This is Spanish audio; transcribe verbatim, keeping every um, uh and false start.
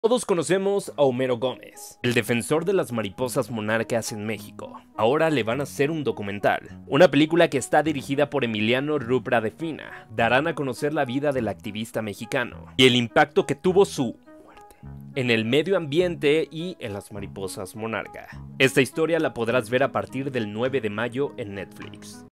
Todos conocemos a Homero Gómez, el defensor de las mariposas monarcas en México. Ahora le van a hacer un documental, una película que está dirigida por Emiliano Rupra de Fina. Darán a conocer la vida del activista mexicano y el impacto que tuvo su muerte en el medio ambiente y en las mariposas monarca. Esta historia la podrás ver a partir del nueve de mayo en Netflix.